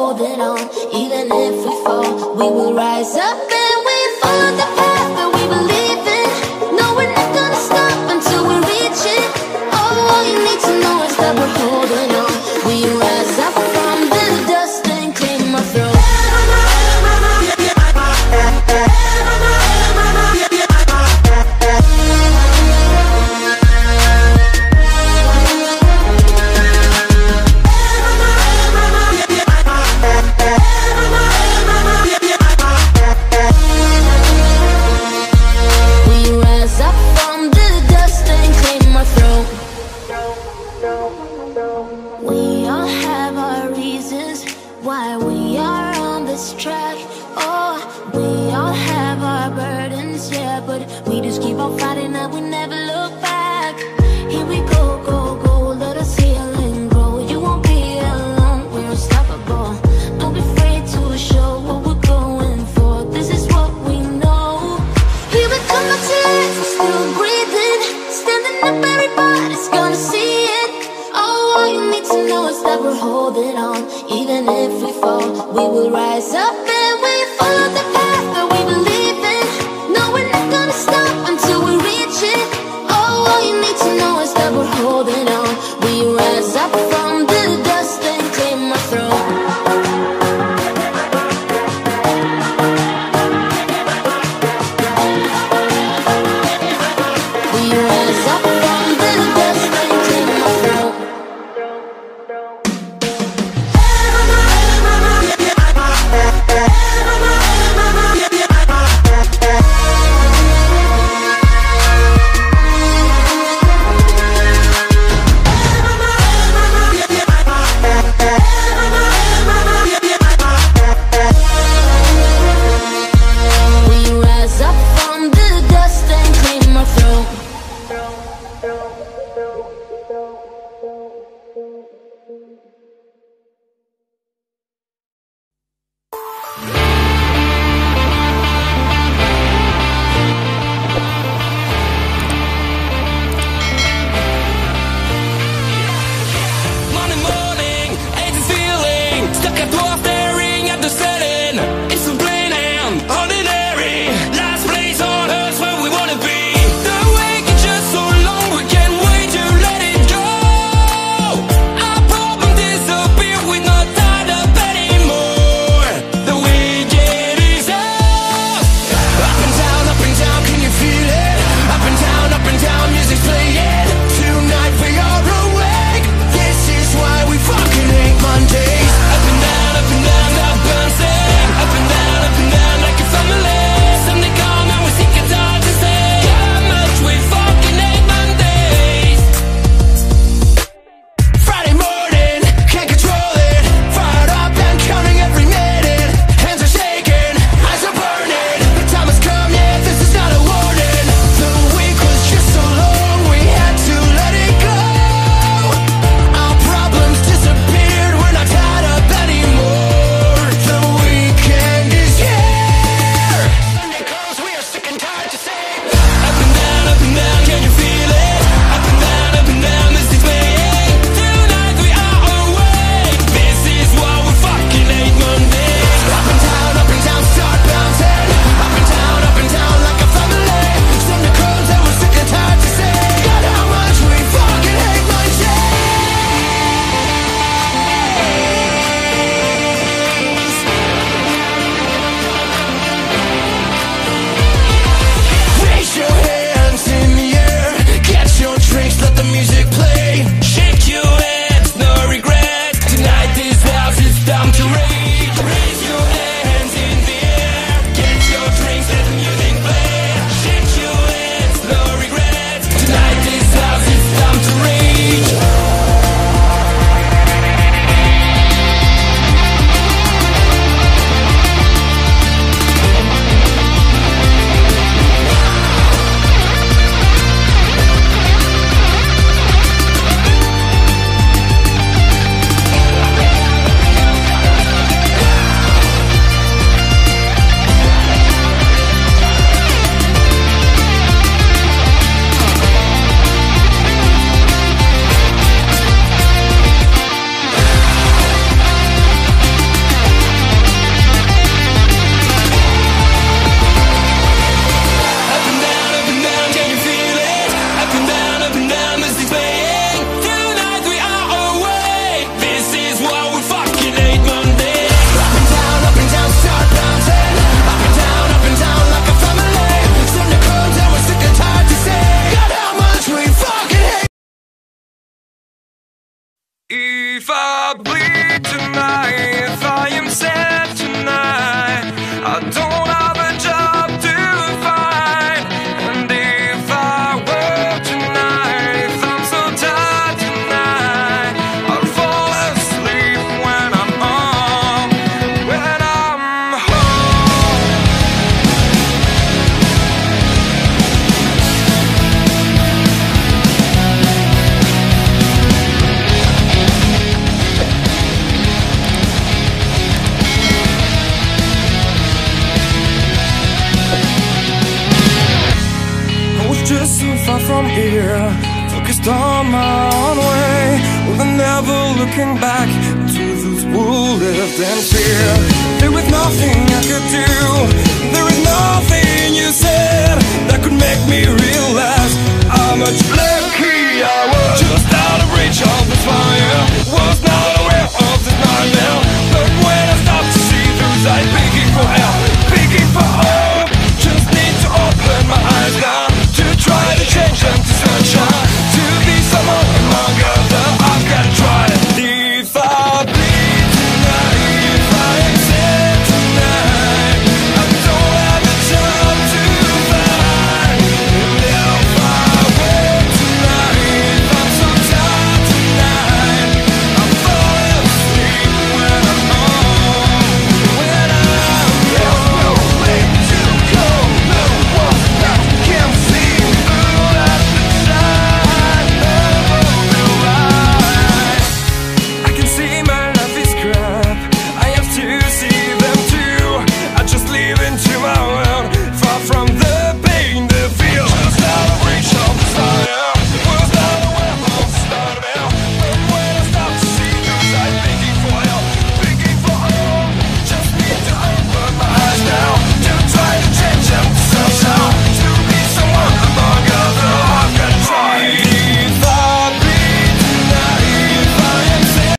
holding on. Even if we fall, we will rise up and we follow the path that we believe in. No, we're not gonna stop until we reach it. All you need to know is that we're holding on. We rise up from the dust and claim our throne. Why we are on this track. Oh, we all have our burdens, yeah, but we just keep on fighting and we never look back. Here we go, go, go, let us heal and grow. You won't be alone, we're unstoppable. Don't be afraid to show what we're going for. This is what we know. Here we come back to life, we're still breathing. Standing up, everybody's gonna see it. Oh, all you need to know is that we're holding on. Even if we fall, we will rise up and we follow the path that we believe in. No, we're not gonna stop until we reach it. Oh, all you need to know is that we're holding on. We rise up from the dust and claim our throne. We rise up from the dust and claim our throne. Let I bleed tonight, if I am sad tonight, I don't have a job to find. And if I were tonight, if I'm so tired tonight, I'll fall asleep when I'm home, when I'm home. I was just so far from here, focused on my own way, with never looking back to those who lived in fear. There was nothing I could do, there was nothing you said that could make me realize how much lucky I